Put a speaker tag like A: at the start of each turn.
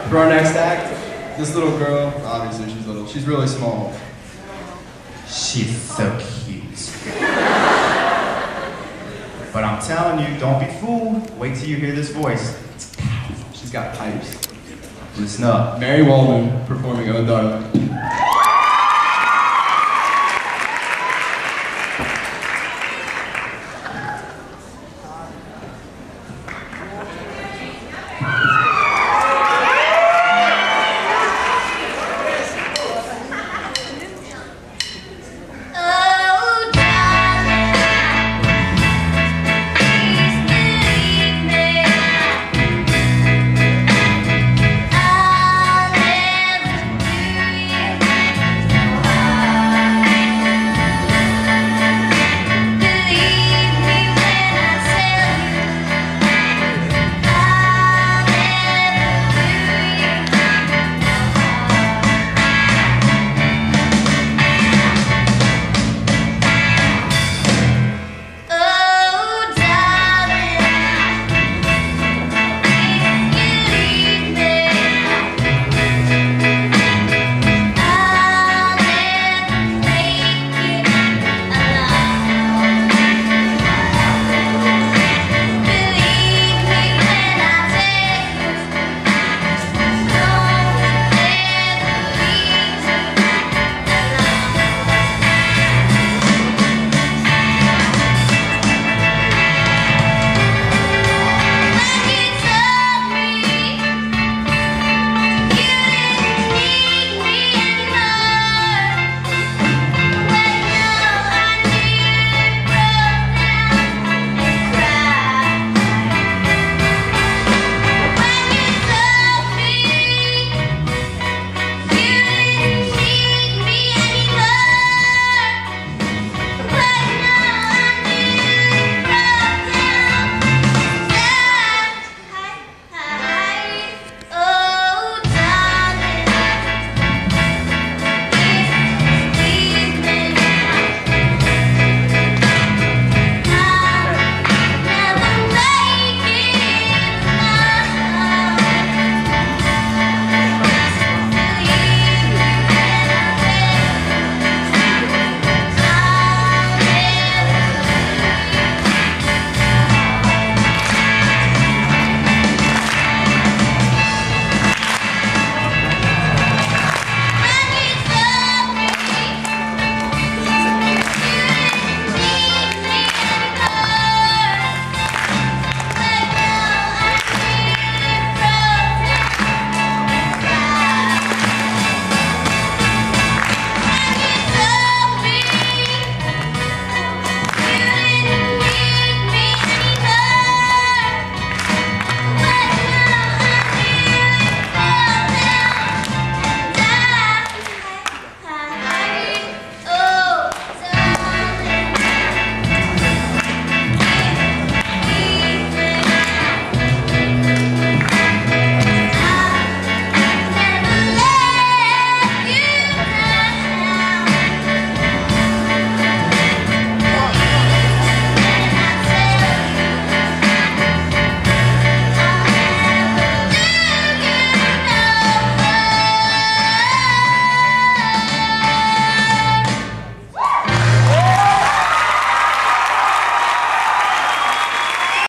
A: For our next act, this little girl, obviously she's little, she's really small.
B: She's so cute. But I'm telling you, don't be fooled. Wait till you hear this voice. It's powerful.
A: She's got pipes.
B: Listen up.
A: Mary Waldman performing Oh Darling.